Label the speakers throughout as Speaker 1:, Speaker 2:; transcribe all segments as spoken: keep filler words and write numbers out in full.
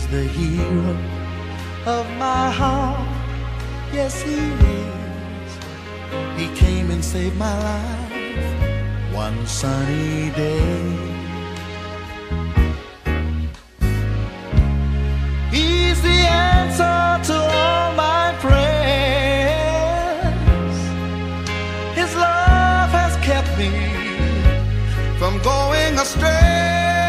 Speaker 1: He's the hero of my heart. Yes, he is. He came and saved my life one sunny day. He's the answer to all my prayers. His love has kept me from going astray.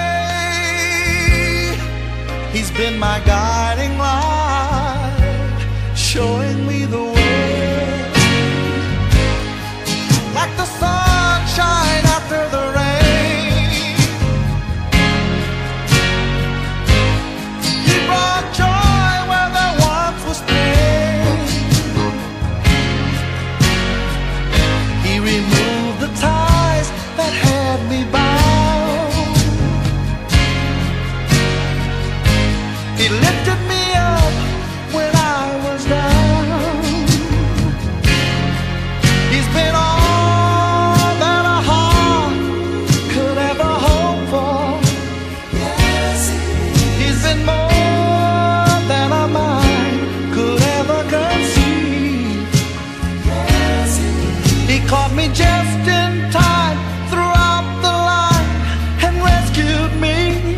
Speaker 1: He's been my guiding light, showing me the way. Like the sunshine after the rain, he brought joy where there once was pain. He removed the ties that had me bound. He lifted me up when I was down. He's been all that a heart could ever hope for. Yes, he's been more than a mind could ever conceive. Yes, he caught me just in time throughout the line and rescued me.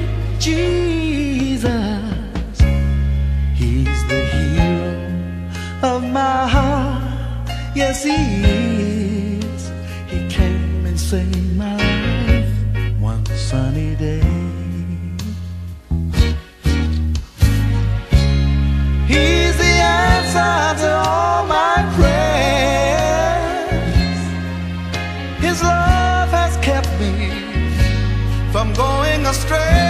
Speaker 1: Jesus, he's the hero of my heart. Yes, he is. He came and saved my life one sunny day. He's the answer to all my prayers. His love has kept me from going astray.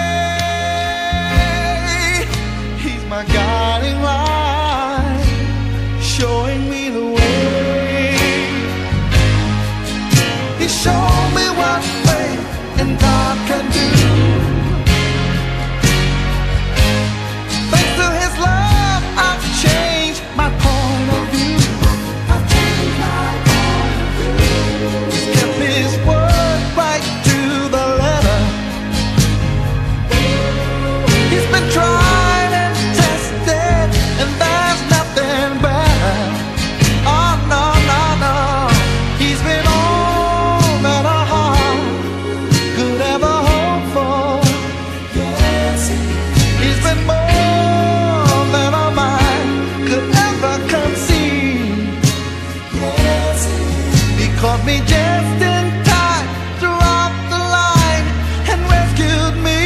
Speaker 1: He's my guiding light, showing me the way. He showed me what faith in God can do. Thanks to his love, I've changed my point of view. I've changed my point of view. He's kept his word right to the letter. He's been tried and tested, and there's nothing better. Oh no, no, no. He's been all that a heart could ever hope for. Yes, he's been more than a mind could ever conceive. Yes, he caught me just in time throughout the line and rescued me.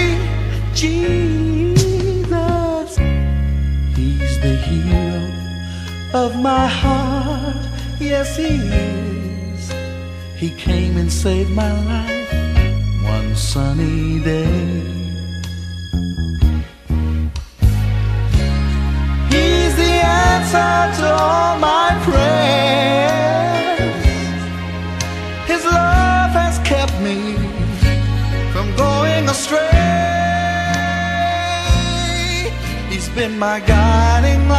Speaker 1: Jesus, he's the hero of my heart. Yes, he is. He came and saved my life one sunny day. He's the answer to all my prayers. His love has kept me from going astray. He's been my guiding light,